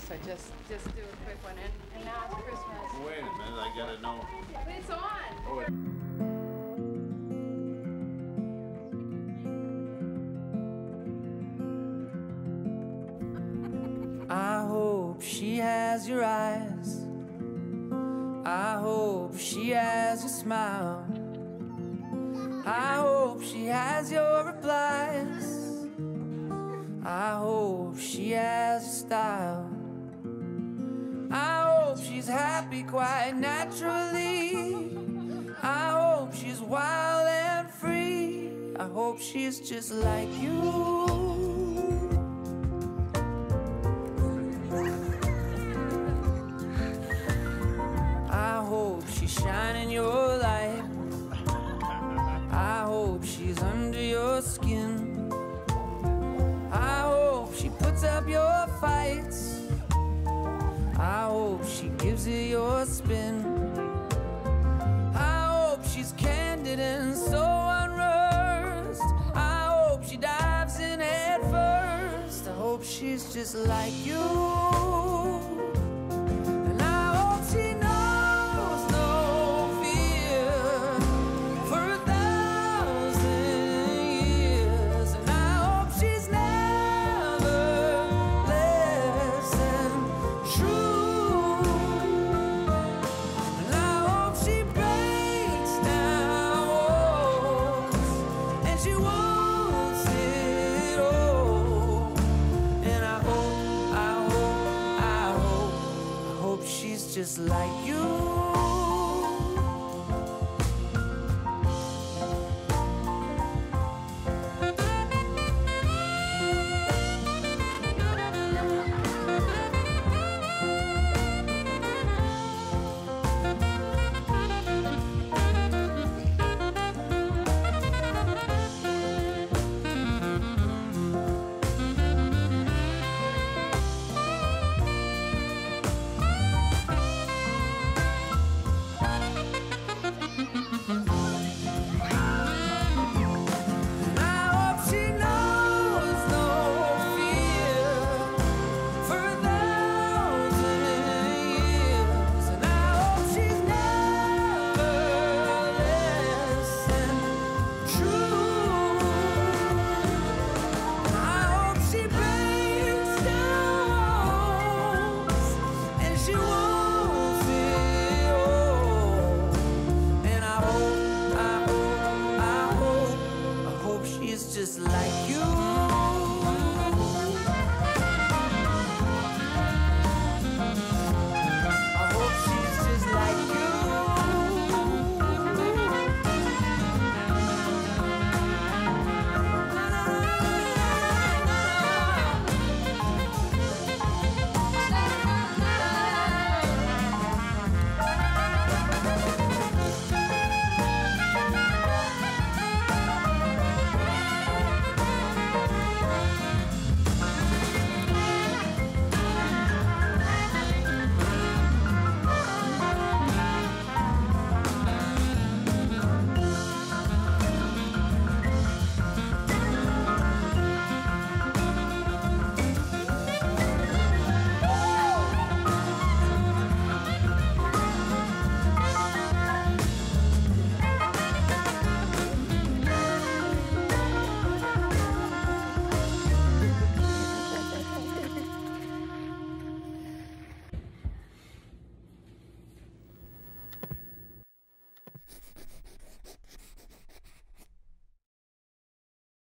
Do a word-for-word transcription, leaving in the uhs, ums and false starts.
so just just do a quick one. And, and now it's Christmas. Wait a minute, I gotta know. But it's on. Oh, it I hope she has your eyes. I hope she has your smile. I hope she has your replies. I hope she has your style. I hope she's happy quite naturally. I hope she's wild and free. I hope she's just like you. I hope she's shining your light. I hope she's under your skin. I hope she puts up your fights. I hope she gives it your spin. I hope she's candid and so unrehearsed. I hope she dives in head first. I hope she's just like you.